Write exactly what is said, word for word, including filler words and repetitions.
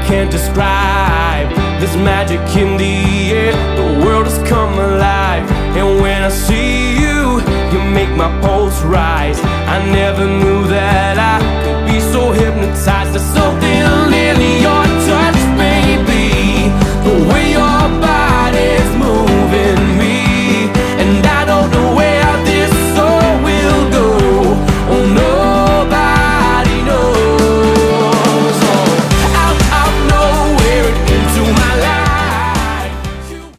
can't describe this magic in the air. The world has come alive, and when I see you, you make my pulse rise. I never knew